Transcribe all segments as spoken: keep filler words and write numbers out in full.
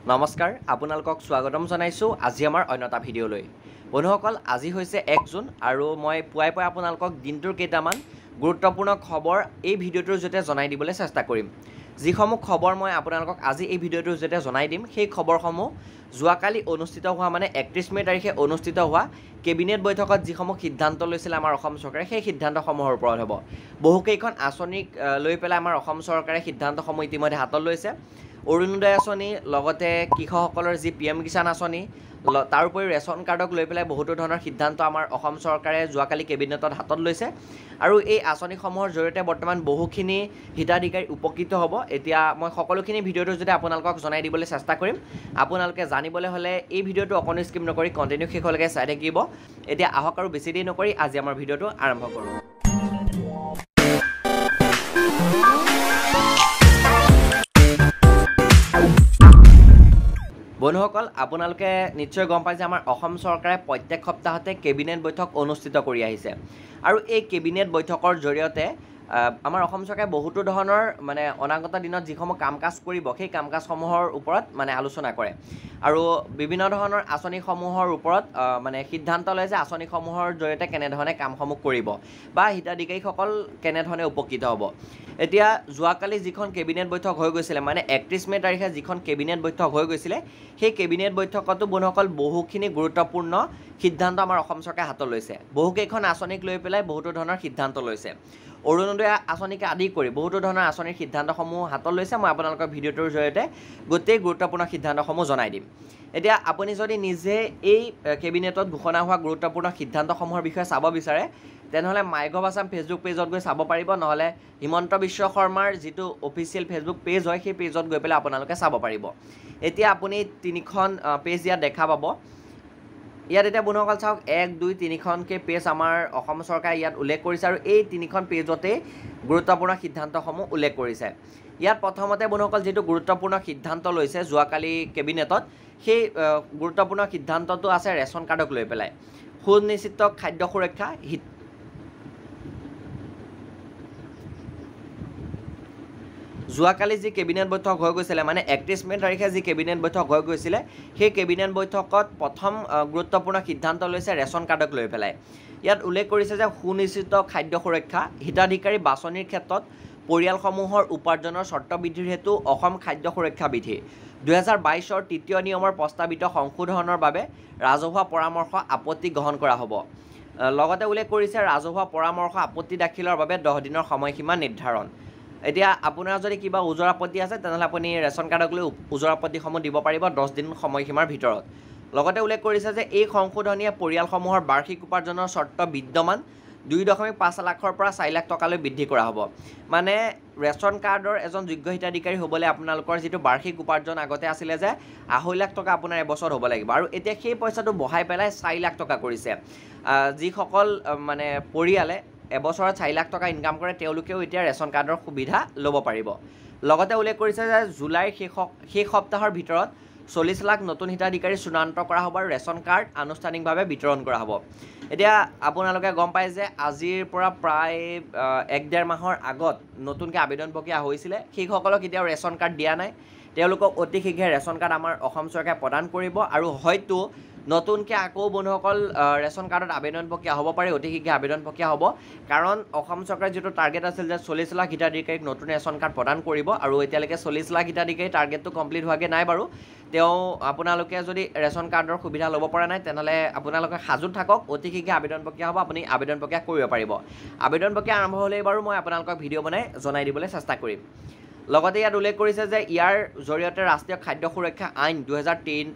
নমস্কাৰ আপোনালোকক স্বাগতম জনাইছো আজি আমাৰ অন্যটা ভিডিঅ'লৈ বন্ধুসকল আজি হৈছে এক জুন আৰু মই পুৱাই পুৱাই আপোনালোকক দিনটোৰ কেইটামান গুৰুত্বপূৰ্ণ খবৰ এই ভিডিঅ'টোৰ জৰিয়তে জনাই দিবলৈ চেষ্টা কৰিম যিসমূহ খবৰ মই আপোনালোকক আজি এই ভিডিঅ'টোৰ জৰিয়তে জনাই দিম সেই খবৰসমূহ যোৱাকালি অনুষ্ঠিত হোৱা মানে একত্ৰিশ মে তাৰিখে অনুষ্ঠিত হোৱা কেবিনেট বৈঠকত যিসমূহ সিদ্ধান্ত লৈছিল আমাৰ অসম চৰকাৰে সেই সিদ্ধান্তসমূহৰ ওপৰত হ'ব বহুকেইখন আঁচনিক লৈ পেলাই আমাৰ অসম চৰকাৰে সিদ্ধান্তসমূহ ইতিমধ্যে হাতত লৈছে অৰুণোদয় আঁচনি লগতে কৃষকসকলৰ যি পি এম কিষাণ আঁচনি তাৰোপৰি ৰেচন কাৰ্ডক লৈ পেলাই বহুতো ধৰণৰ সিদ্ধান্ত আমাৰ অসম চৰকাৰে যোৱাকালি কেবিনেটত হাতত লৈছে আৰু এই আঁচনিসমূহৰ জৰিয়তে বৰ্তমান বহুখিনি হিতাধিকাৰী উপকৃত হ'ব এতিয়া মই সকলোখিনি ভিডিঅ'টো যদি আপোনালোকক জনাই দিবলৈ চেষ্টা কৰিম আপোনালোকে জানিবলৈ হ'লে এই ভিডিঅ'টো অকণো স্কিপ নকৰি কণ্টিনিউ শেষলৈকে চাই থাকিব এতিয়া আহক আৰু বেছি দেৰি নকৰি আজি আমাৰ ভিডিঅ'টো আৰম্ভ কৰোঁ বন্ধুসকল আপোনালোকে নিশ্চয় গম পায় যে আমাৰ অসম চৰকাৰে প্ৰত্যেক সপ্তাহতে কেবিনেট বৈঠক অনুষ্ঠিত কৰি আহিছে আৰু এই কেবিনেট বৈঠকৰ জৰিয়তে আমাৰ অসম চৰকাৰে বহুতো ধৰণৰ মানে অনাগত দিনত যিসমূহ কাম কাজ কৰিব সেই কাম কাজসমূহৰ ওপৰত মানে আলোচনা কৰে আৰু বিভিন্ন ধৰণৰ আঁচনিসমূহৰ ওপৰত মানে সিদ্ধান্ত লয় যে আঁচনিসমূহৰ জৰিয়তে কেনেধৰণে কামসমূহ কৰিব বা হিতাধিকাৰীসকল কেনেধৰণে উপকৃত হ'ব এতিয়া যোৱাকালি যিখন কেবিনেট বৈঠক হৈ গৈছিলে মানে একত্ৰিশ মে তাৰিখে যিখন কেবিনেট বৈঠক হৈ গৈছিলে সেই কেবিনেট বৈঠকতো বন্ধুসকল বহুখিনি গুৰুত্বপূৰ্ণ সিদ্ধান্ত আমাৰ অসম চৰকাৰে হাতত লৈছে বহুকেইখন আঁচনিক লৈ পেলাই বহুতো ধৰণৰ সিদ্ধান্ত লৈছে অৰুণোদয় আঁচনিকে আদি কৰি বহুতো ধৰণৰ আঁচনিৰ সিদ্ধান্তসমূহ হাতত লৈছে মই আপোনালোকৰ ভিডিঅ'টোৰ জৰিয়তে গোটেই গুৰুত্বপূৰ্ণ সিদ্ধান্তসমূহ জনাই দিম এতিয়া আপুনি যদি নিজে এই কেবিনেটত ঘোষণা হোৱা গুৰুত্বপূৰ্ণ সিদ্ধান্তসমূহৰ বিষয়ে চাব বিচাৰে তেনেহ'লে মাইগভ আছাম ফেচবুক পেজত গৈ চাব পাৰিব নহ'লে হিমন্ত বিশ্ব শৰ্মাৰ যিটো অফিচিয়েল ফেচবুক পেজ হয় সেই পেজত গৈ পেলাই আপোনালোকে চাব পাৰিব এতিয়া আপুনি তিনিখন পেজ ইয়াত দেখা পাব ইয়াত এতিয়া বন্ধুসকল চাওক এক দুই তিনিখনকৈ পেজ আমাৰ অসম চৰকাৰে ইয়াত উল্লেখ কৰিছে আৰু এই তিনিখন পেজতেই গুৰুত্বপূৰ্ণ সিদ্ধান্তসমূহ উল্লেখ কৰিছে ইয়াত প্ৰথমতে বন্ধুসকল যিটো গুৰুত্বপূৰ্ণ সিদ্ধান্ত লৈছে যোৱাকালি কেবিনেটত সেই গুৰুত্বপূৰ্ণ সিদ্ধান্তটো আছে ৰেচন কাৰ্ডক লৈ পেলাই সুনিশ্চিত খাদ্য সুৰক্ষা হিত যোৱাকালি যি কেবিনেট বৈঠক হৈ গৈছিলে মানে একত্ৰিশ মে তাৰিখে যি কেবিনেট বৈঠক হৈ গৈছিলে সেই কেবিনেট বৈঠকত প্ৰথম গুৰুত্বপূৰ্ণ সিদ্ধান্ত লৈছে ৰেচন কাৰ্ডক লৈ পেলাই ইয়াত উল্লেখ কৰিছে যে সুনিশ্চিত খাদ্য সুৰক্ষা হিতাধিকাৰী বাছনিৰ ক্ষেত্ৰত পৰিয়ালসমূহৰ উপাৰ্জনৰ চৰ্ত বৃদ্ধিৰ হেতু অসম খাদ্য সুৰক্ষা বিধি দুহেজাৰ বাইছৰ তৃতীয় নিয়মৰ প্ৰস্তাৱিত সংশোধনৰ বাবে ৰাজহুৱা পৰামৰ্শ আপত্তি গ্ৰহণ কৰা হ'ব লগতে উল্লেখ কৰিছে ৰাজহুৱা পৰামৰ্শ আপত্তি দাখিলৰ বাবে দহ দিনৰ সময়সীমা নিৰ্ধাৰণ এতিয়া আপোনাৰ যদি কিবা ওজৰ আপত্তি আছে তেনেহ'লে আপুনি ৰেচন কাৰ্ডক লৈ ওজৰ আপত্তিসমূহ দিব পাৰিব দহ দিন সময়সীমাৰ ভিতৰত লগতে উল্লেখ কৰিছে যে এই সংশোধনীয়ে পৰিয়ালসমূহৰ বাৰ্ষিক উপাৰ্জনৰ চৰ্ত বিদ্যমান দুই দশমিক পাঁচ লাখৰ পৰা চাৰি লাখ টকালৈ বৃদ্ধি কৰা হ'ব মানে ৰেচন কাৰ্ডৰ এজন যোগ্য হিতাধিকাৰী হ'বলৈ আপোনালোকৰ যিটো বাৰ্ষিক উপাৰ্জন আগতে আছিলে যে আঢ়ৈ লাখ টকা আপোনাৰ এবছৰত হ'ব লাগিব আৰু এতিয়া সেই পইচাটো বঢ়াই পেলাই চাৰি লাখ টকা কৰিছে যিসকল মানে পৰিয়ালে এবছৰত চাৰি লাখ টকা ইনকাম কৰে তেওঁলোকেও এতিয়া ৰেচন কাৰ্ডৰ সুবিধা ল'ব পাৰিব লগতে উল্লেখ কৰিছে যে জুলাইৰ শেষ শেষ সপ্তাহৰ ভিতৰত চল্লিছ লাখ নতুন হিতাধিকাৰী চূড়ান্ত কৰা হ'ব আৰু ৰেচন কাৰ্ড আনুষ্ঠানিকভাৱে বিতৰণ কৰা হ'ব এতিয়া আপোনালোকে গম পায় যে আজিৰ পৰা প্ৰায় এক ডেৰ মাহৰ আগত নতুনকৈ আবেদন প্ৰক্ৰিয়া হৈছিলে সেইসকলক এতিয়াও ৰেচন কাৰ্ড দিয়া নাই তেওঁলোকক অতি শীঘ্ৰে ৰেচন কাৰ্ড আমাৰ অসম চৰকাৰে প্ৰদান কৰিব আৰু হয়তো নতুনকৈ আকৌ বন্ধুসকল ৰেচন কাৰ্ডত আবেদন প্ৰক্ৰিয়া হ'ব পাৰে অতি শীঘ্ৰে আবেদন প্ৰক্ৰিয়া হ'ব কাৰণ অসম চৰকাৰৰ যিটো টাৰ্গেট আছিল যে চল্লিছ লাখ হিতাধিকাৰীক নতুন ৰেচন কাৰ্ড প্ৰদান কৰিব আৰু এতিয়ালৈকে চল্লিছ লাখ হিতাধিকাৰী টাৰ্গেটটো কমপ্লিট হোৱাকৈ নাই বাৰু তেওঁ আপোনালোকে যদি ৰেচন কাৰ্ডৰ সুবিধা ল'ব পৰা নাই তেনেহ'লে আপোনালোকে সাজু থাকক অতি শীঘ্ৰে আবেদন প্ৰক্ৰিয়া হ'ব আপুনি আবেদন প্ৰক্ৰিয়া কৰিব পাৰিব আবেদন প্ৰক্ৰিয়া আৰম্ভ হ'লেই বাৰু মই আপোনালোকক ভিডিঅ' বনাই জনাই দিবলৈ চেষ্টা কৰিম লগতে ইয়াত উল্লেখ কৰিছে যে ইয়াৰ জৰিয়তে ৰাষ্ট্ৰীয় খাদ্য সুৰক্ষা আইন দুহেজাৰ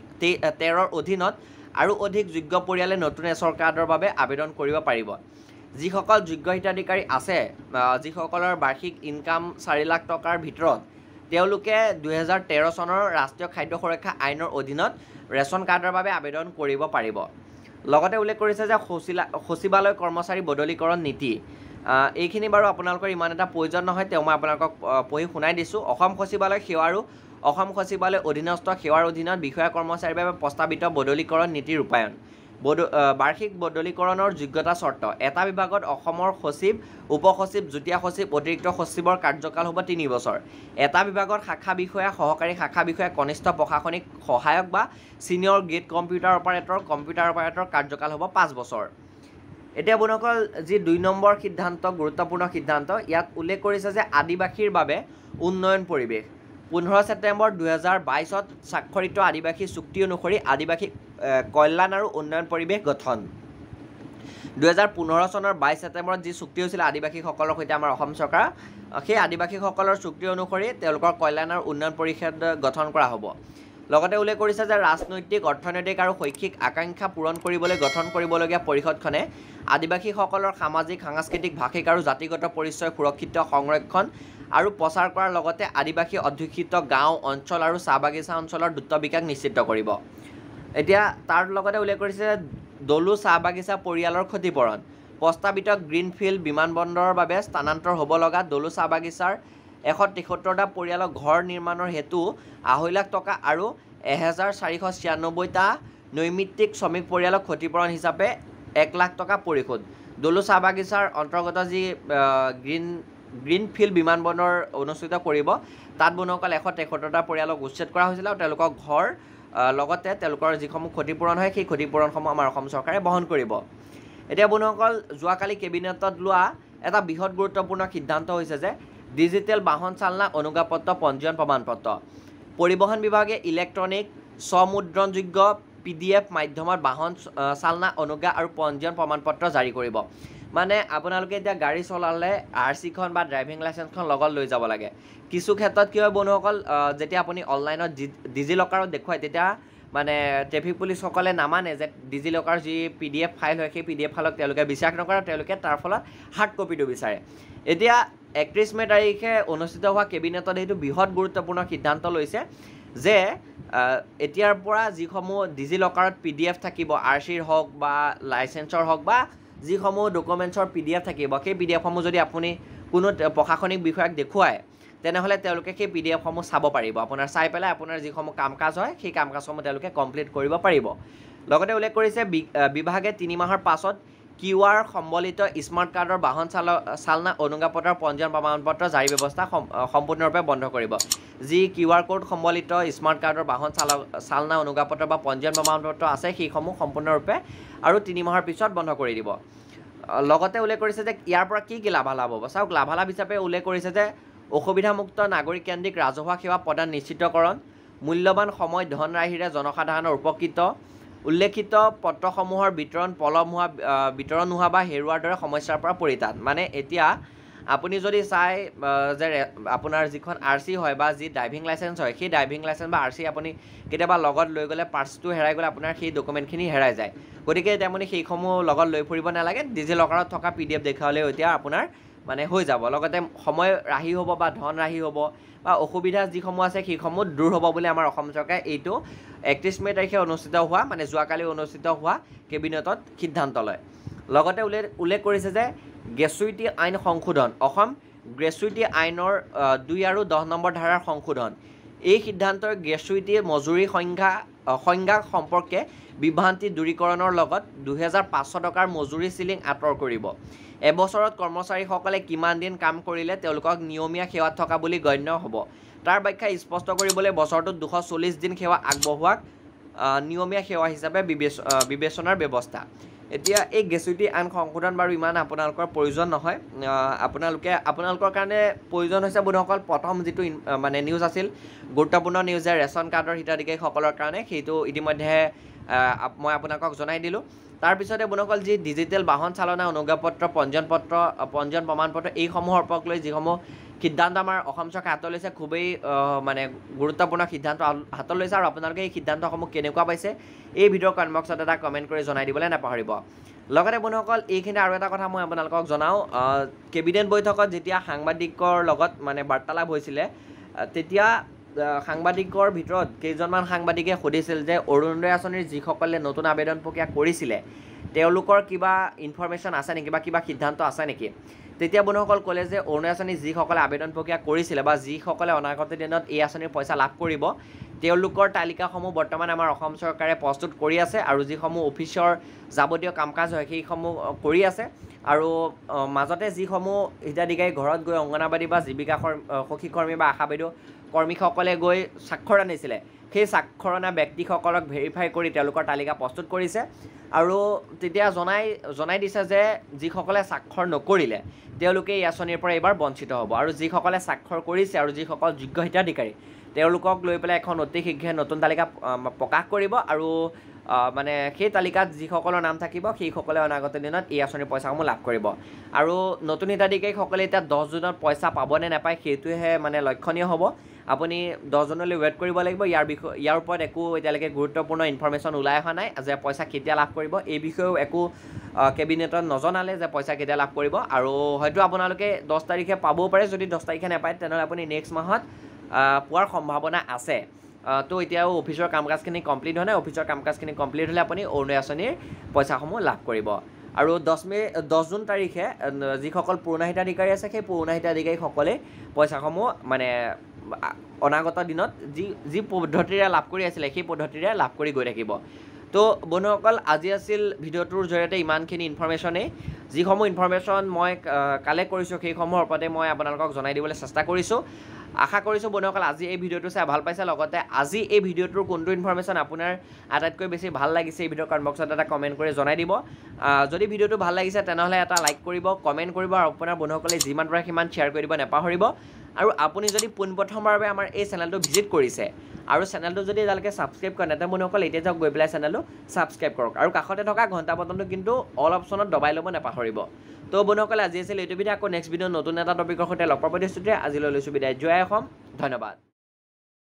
তেৰৰ অধীনত আৰু অধিক যোগ্য পৰিয়ালে নতুন ৰেচন কাৰ্ডৰ বাবে আবেদন কৰিব পাৰিব যিসকল যোগ্য হিতাধিকাৰী আছে যিসকলৰ বাৰ্ষিক ইনকাম চাৰি লাখ টকাৰ ভিতৰত তেওঁলোকে দুহেজাৰ তেৰ চনৰ ৰাষ্ট্ৰীয় খাদ্য সুৰক্ষা আইনৰ অধীনত ৰেচন কাৰ্ডৰ বাবে আবেদন কৰিব পাৰিব লগতে উল্লেখ কৰিছে যে সচিবালয় কৰ্মচাৰী বদলীকৰণ নীতি এইখিনি বাৰু আপোনালোকৰ ইমান এটা প্ৰয়োজন নহয় তেওঁ মই আপোনালোকক পঢ়ি শুনাই দিছোঁ অসম সচিবালয় সেৱা আৰু অসম সচিবালয় অধীনস্থ সেৱাৰ অধীনত বিষয়া কৰ্মচাৰীৰ বাবে প্ৰস্তাৱিত বদলীকৰণ নীতি ৰূপায়ণ বাৰ্ষিক বদলীকৰণৰ যোগ্যতা চৰ্ত এটা বিভাগত অসমৰ সচিব উপ সচিব যুটীয়া সচিব অতিৰিক্ত সচিবৰ কাৰ্যকাল হ'ব তিনি বছৰ এটা বিভাগত শাখা বিষয়া সহকাৰী শাখা বিষয়া কনিষ্ঠ প্ৰশাসনিক সহায়ক বা senior grade computer operator computer operator কাৰ্যকাল হ'ব পাঁচ বছৰ এতিয়া বন্ধুসকল যি দুই নম্বৰ সিদ্ধান্ত গুৰুত্বপূৰ্ণ সিদ্ধান্ত ইয়াত উল্লেখ কৰিছে যে আদিবাসীৰ বাবে উন্নয়ন পৰিৱেশ পোন্ধৰ ছেপ্টেম্বৰ দুহেজাৰ বাইছত স্বাক্ষৰিত আদিবাসী চুক্তি অনুসৰি আদিবাসী কল্যাণ আৰু উন্নয়ন পৰিৱেশ গঠন দুহেজাৰ পোন্ধৰ চনৰ বাইছ ছেপ্টেম্বৰত যি চুক্তি হৈছিল আদিবাসীসকলৰ সৈতে আমাৰ অসম চৰকাৰ সেই আদিবাসীসকলৰ চুক্তি অনুসৰি তেওঁলোকৰ কল্যাণ আৰু উন্নয়ন পৰিষদ গঠন কৰা হ'ব লগতে উল্লেখ কৰিছে যে ৰাজনৈতিক অৰ্থনৈতিক আৰু শৈক্ষিক আকাংক্ষা পূৰণ কৰিবলৈ গঠন কৰিবলগীয়া পৰিষদখনে আদিবাসীসকলৰ সামাজিক সাংস্কৃতিক ভাষিক আৰু জাতিগত পৰিচয় সুৰক্ষিত সংৰক্ষণ আৰু প্ৰচাৰ কৰাৰ লগতে আদিবাসী অধ্যুষিত গাঁও অঞ্চল আৰু চাহ বাগিচা অঞ্চলৰ দ্ৰুত বিকাশ নিশ্চিত কৰিব এতিয়া তাৰ লগতে উল্লেখ কৰিছে যে দলু চাহ বাগিচা পৰিয়ালৰ ক্ষতিপূৰণ প্ৰস্তাৱিত গ্ৰীণফিল্ড বিমানবন্দৰৰ বাবে স্থানান্তৰ হ'ব লগা দলু চাহ বাগিচাৰ এশ তেসত্তৰটা পৰিয়ালক ঘৰ নিৰ্মাণৰ হেতু আঢ়ৈ লাখ টকা আৰু এহেজাৰ চাৰিশ ছিয়ান্নব্বৈটা নৈমিত্তিক শ্ৰমিক পৰিয়ালক ক্ষতিপূৰণ হিচাপে এক লাখ টকা পৰিশোধ দলু চাহ বাগিচাৰ অন্তৰ্গত যি গ্ৰীণ গ্ৰীণফিল্ড বিমানবন্দৰ অনুষ্ঠিত কৰিব তাত বন্ধুসকল এশ তেসত্তৰটা পৰিয়ালক উচ্ছেদ কৰা হৈছিল আৰু তেওঁলোকৰ ঘৰ লগতে তেওঁলোকৰ যিসমূহ ক্ষতিপূৰণ হয় সেই ক্ষতিপূৰণসমূহ আমাৰ অসম চৰকাৰে বহন কৰিব এতিয়া বন্ধুসকল যোৱাকালি কেবিনেটত লোৱা এটা বৃহৎ গুৰুত্বপূৰ্ণ সিদ্ধান্ত হৈছে যে ডিজিটেল বাহন চালনা অনুজ্ঞাপত্ৰ পঞ্জীয়ন প্ৰমাণপত্ৰ পৰিবহণ বিভাগে ইলেক্ট্ৰনিক স্বমুদ্ৰণযোগ্য পি ডি এফ মাধ্যমত বাহন চালনা অনুজ্ঞা আৰু পঞ্জীয়ন প্ৰমাণপত্ৰ জাৰি কৰিব মানে আপোনালোকে এতিয়া গাড়ী চলালে আৰ চিখন বা ড্ৰাইভিং লাইচেন্সখন লগত লৈ যাব লাগে কিছু ক্ষেত্ৰত কি হয় বন্ধুসকল যেতিয়া আপুনি অনলাইনত ডিজি লকাৰত দেখুৱায় তেতিয়া মানে ট্ৰেফিক পুলিচসকলে নামানে যে ডিজি লকাৰ যি পি ডি এফ ফাইল হয় সেই পি ডি এফ ফাইলক তেওঁলোকে বিশ্বাস নকৰে তেওঁলোকে তাৰ ফলত হাৰ্ড কপিটো বিচাৰে এতিয়া একত্ৰিছ মে তাৰিখে অনুষ্ঠিত হোৱা কেবিনেটত এইটো বৃহৎ গুৰুত্বপূৰ্ণ সিদ্ধান্ত লৈছে যে এতিয়াৰ পৰা যিসমূহ ডিজি লকাৰত পি ডি এফ থাকিব আৰ চিৰ হওক বা লাইচেন্সৰ হওক বা যিসমূহ ডকুমেণ্টছৰ পি ডি এফ থাকিব সেই পি ডি এফসমূহ যদি আপুনি কোনো প্ৰশাসনিক বিষয়াক দেখুৱায় তেনেহ'লে তেওঁলোকে সেই পি ডি এফসমূহ চাব পাৰিব আপোনাৰ চাই পেলাই আপোনাৰ যিসমূহ কাম কাজ হয় সেই কাম কাজসমূহ তেওঁলোকে কমপ্লিট কৰিব পাৰিব লগতে উল্লেখ কৰিছে বিভাগে তিনি মাহৰ পাছত কিউ আৰ সম্বলিত স্মাৰ্ট কাৰ্ডৰ বাহন চাল চালনা অনুজ্ঞাপত্ৰৰ পঞ্জীয়ন প্ৰমাণপত্ৰ জাৰি ব্যৱস্থা সম্পূৰ্ণৰূপে বন্ধ কৰিব যি কিউ আৰ কোড সম্বলিত স্মাৰ্ট কাৰ্ডৰ বাহন চাল চালনা অনুজ্ঞাপত্ৰ বা পঞ্জীয়ন প্ৰমাণপত্ৰ আছে সেইসমূহ সম্পূৰ্ণৰূপে আৰু তিনি মাহৰ পিছত বন্ধ কৰি দিব লগতে উল্লেখ কৰিছে যে ইয়াৰ পৰা কি কি লাভালাভ হ'ব চাওক লাভালাভ হিচাপে উল্লেখ কৰিছে যে অসুবিধামুক্ত নাগৰিক কেন্দ্ৰিক ৰাজহুৱা সেৱা প্ৰদান নিশ্চিতকৰণ মূল্যৱান সময় ধনৰাশিৰে জনসাধাৰণৰ উপকৃত উল্লেখিত পত্ৰসমূহৰ বিতৰণ পলম হোৱা বিতৰণ হোৱা বা হেৰুৱাৰ দৰে সমস্যাৰ পৰা পৰিত্ৰাণ মানে এতিয়া আপুনি যদি চাই যে আপোনাৰ যিখন আৰ চি হয় বা যি ড্ৰাইভিং লাইচেন্স হয় সেই ড্ৰাইভিং লাইচেন্স বা আৰ চি আপুনি কেতিয়াবা লগত লৈ গ'লে পাৰ্চটো হেৰাই গ'লে আপোনাৰ সেই ডকুমেণ্টখিনি হেৰাই যায় গতিকে এতিয়া আপুনি সেইসমূহ লগত লৈ ফুৰিব নালাগে ডিজি লকাৰত থকা পি ডি এফ দেখুৱালেও এতিয়া আপোনাৰ মানে হৈ যাব লগতে সময় ৰাহি হ'ব বা ধন ৰাহি হ'ব বা অসুবিধা যিসমূহ আছে সেইসমূহ দূৰ হ'ব বুলি আমাৰ অসম চৰকাৰে এইটো একত্ৰিছ মে তাৰিখে অনুষ্ঠিত হোৱা মানে যোৱাকালি অনুষ্ঠিত হোৱা কেবিনেটত সিদ্ধান্ত লয় লগতে উল্লেখ উল্লেখ কৰিছে যে গ্ৰেচুইটি আইন সংশোধন অসম গ্ৰেচুইটি আইনৰ দুই আৰু দহ নম্বৰ ধাৰাৰ সংশোধন এই সিদ্ধান্তৰ গ্ৰেচুইটি মজুৰি সংজ্ঞা সংজ্ঞা সম্পৰ্কে বিভ্ৰান্তি দূৰীকৰণৰ লগত দুহেজাৰ পাঁচশ টকাৰ মজুৰি চিলিং আঁতৰ কৰিব এবছৰত কৰ্মচাৰীসকলে কিমান দিন কাম কৰিলে তেওঁলোকক নিয়মীয়া সেৱাত থকা বুলি গণ্য হ'ব তাৰ ব্যাখ্যা স্পষ্ট কৰিবলৈ বছৰটোত দুশ চল্লিছ দিন সেৱা আগবঢ়োৱাক নিয়মীয়া সেৱা হিচাপে বিবেচনাৰ ব্যৱস্থা এতিয়া এই গ্ৰেচুইটি আইন সংশোধন বাৰু ইমান আপোনালোকৰ প্ৰয়োজন নহয় আপোনালোকে আপোনালোকৰ কাৰণে প্ৰয়োজন হৈছে বন্ধুসকল প্ৰথম যিটো মানে নিউজ আছিল গুৰুত্বপূৰ্ণ নিউজ যে ৰেচন কাৰ্ডৰ হিতাধিকাৰীসকলৰ কাৰণে সেইটো ইতিমধ্যে মই আপোনালোকক জনাই দিলোঁ তাৰপিছতে বন্ধুসকল যি ডিজিটেল বাহন চালনা অনুজ্ঞাপত্ৰ পঞ্জীয়ন পত্ৰ পঞ্জীয়ন প্ৰমাণপত্ৰ এইসমূহৰ ওপৰত লৈ যিসমূহ সিদ্ধান্ত আমাৰ অসম চৰকাৰে হাতত লৈছে খুবেই মানে গুৰুত্বপূৰ্ণ সিদ্ধান্ত হাতত লৈছে আৰু আপোনালোকে এই সিদ্ধান্তসমূহ কেনেকুৱা পাইছে এই ভিডিঅ'ৰ কমেণ্ট বক্সত এটা কমেণ্ট কৰি জনাই দিবলৈ নাপাহৰিব লগতে বন্ধুসকল এইখিনি আৰু এটা কথা মই আপোনালোকক জনাওঁ কেবিনেট বৈঠকত যেতিয়া সাংবাদিকৰ লগত মানে বাৰ্তালাপ হৈছিলে তেতিয়া সাংবাদিকৰ ভিতৰত কেইজনমান সাংবাদিকে সুধিছিল যে অৰুণোদয় আঁচনিৰ যিসকলে নতুন আবেদন প্ৰক্ৰিয়া কৰিছিলে তেওঁলোকৰ কিবা ইনফৰমেশ্যন আছে নেকি বা কিবা সিদ্ধান্ত আছে নেকি তেতিয়া বন্ধুসকল ক'লে যে অৰুণোদয় আঁচনি যিসকলে আবেদন প্ৰক্ৰিয়া কৰিছিলে বা যিসকলে অনাগত দিনত এই আঁচনিৰ পইচা লাভ কৰিব তেওঁলোকৰ তালিকাসমূহ বৰ্তমান আমাৰ অসম চৰকাৰে প্ৰস্তুত কৰি আছে আৰু যিসমূহ অফিচৰ যাৱতীয় কাম কাজ হয় সেইসমূহ কৰি আছে আৰু মাজতে যিসমূহ হিতাধিকাৰী ঘৰত গৈ অংগনাবাদী বা জীৱিকা সখী কৰ্মী বা আশা বাইদেউ কৰ্মীসকলে গৈ স্বাক্ষৰ আনিছিলে সেই স্বাক্ষৰ অনা ব্যক্তিসকলক ভেৰিফাই কৰি তেওঁলোকৰ তালিকা প্ৰস্তুত কৰিছে আৰু তেতিয়া জনাই জনাই দিছে যে যিসকলে স্বাক্ষৰ নকৰিলে তেওঁলোকে এই আঁচনিৰ পৰা এইবাৰ বঞ্চিত হ'ব আৰু যিসকলে স্বাক্ষৰ কৰিছে আৰু যিসকল যোগ্য হিতাধিকাৰী তেওঁলোকক লৈ পেলাই এখন অতি শীঘ্ৰে নতুন তালিকা প্ৰকাশ কৰিব আৰু মানে সেই তালিকাত যিসকলৰ নাম থাকিব সেইসকলে অনাগত দিনত এই আঁচনিৰ পইচাসমূহ লাভ কৰিব আৰু নতুন হিতাধিকাৰীসকলে এতিয়া দহ জুনত পইচা পাবনে নাপায় সেইটোহে মানে লক্ষণীয় হ'ব আপুনি দহ জুনলৈ ৱেইট কৰিব লাগিব ইয়াৰ বিষয়ে ইয়াৰ ওপৰত একো এতিয়ালৈকে গুৰুত্বপূৰ্ণ ইনফৰমেশ্যন ওলাই অহা নাই যে পইচা কেতিয়া লাভ কৰিব এই বিষয়েও একো কেবিনেটত নজনালে যে পইচা কেতিয়া লাভ কৰিব আৰু হয়তো আপোনালোকে দহ তাৰিখে পাবও পাৰে যদি দহ তাৰিখে নাপায় তেনেহ'লে আপুনি নেক্সট মাহত পোৱাৰ সম্ভাৱনা আছে তো এতিয়াও অফিচৰ কাম কাজখিনি কমপ্লিট হোৱা নাই অফিচৰ কাম কাজখিনি কমপ্লিট হ'লে আপুনি অৰুণোদয় আঁচনিৰ পইচাসমূহ লাভ কৰিব আৰু দহ মে দহ জুন তাৰিখে যিসকল পুৰণা হিতাধিকাৰী আছে সেই পুৰণা হিতাধিকাৰীসকলে পইচাসমূহ মানে অনাগত দিনত যি যি পদ্ধতিৰে লাভ কৰি আছিলে সেই পদ্ধতিৰে লাভ কৰি গৈ থাকিব তো বন্ধুসকল আজি আছিল ভিডিঅ'টোৰ জৰিয়তে ইমানখিনি ইনফৰমেশ্যনেই যিসমূহ ইনফৰমেশ্যন মই কালেক্ট কৰিছোঁ সেইসমূহৰ ওপৰতে মই আপোনালোকক জনাই দিবলৈ চেষ্টা কৰিছোঁ আশা কৰিছোঁ বন্ধুসকল আজি এই ভিডিঅ'টো চাই ভাল পাইছে লগতে আজি এই ভিডিঅ'টোৰ কোনটো ইনফৰমেশ্যন আপোনাৰ আটাইতকৈ বেছি ভাল লাগিছে এই ভিডিঅ'ৰ কমেণ্ট বক্সত এটা কমেণ্ট কৰি জনাই দিব যদি ভিডিঅ'টো ভাল লাগিছে তেনেহ'লে এটা লাইক কৰিব কমেণ্ট কৰিব আৰু আপোনাৰ বন্ধুসকলে যিমান পাৰে সিমান শ্বেয়াৰ কৰি দিব নাপাহৰিব আৰু আপুনি যদি পোনপ্ৰথমবাৰৰ বাবে আমাৰ এই চেনেলটো ভিজিট কৰিছে আৰু চেনেলটো যদি এতিয়ালৈকে ছাবস্ক্ৰাইব কৰে তেন্তে বন্ধুসকল এতিয়া যাওক গৈ পেলাই চেনেলটো ছাবস্ক্ৰাইব কৰক আৰু কাষতে থকা ঘণ্টা বটনটো কিন্তু অল অপশ্যনত দবাই ল'ব নাপাহৰিব তো বন্ধুসকল আজি আছিল এইটো ভিডিঅ' আকৌ নেক্সট ভিডিঅ' নতুন এটা টপিকৰ সৈতে লগ পাব দিছোঁ আজিলৈ লৈছোঁ বিদায় জয় অসম ধন্যবাদ।